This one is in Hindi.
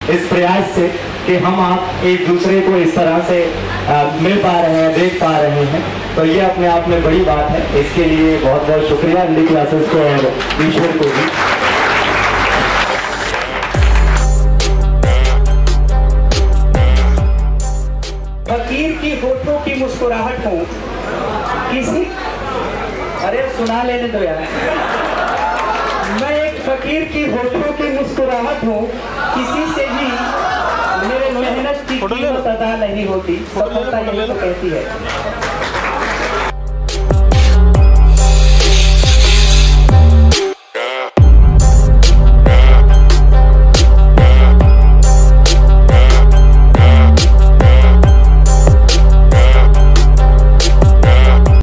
इस प्रयास से कि हम आप एक दूसरे को इस तरह से मिल पा रहे हैं, देख पा रहे हैं, तो ये अपने आप में बड़ी बात है। इसके लिए बहुत बहुत शुक्रिया इंडी क्लासेस को और ईश्वर को भी। फकीर की होठों की मुस्कुराहट हो किसी, अरे सुना लेने दो यार। मैं एक फकीर की होठों की मुस्कुराहट हूँ, किसी से भी मेरे मेहनत की कीमत अदा नहीं होती, सफलता यही तो कहती है।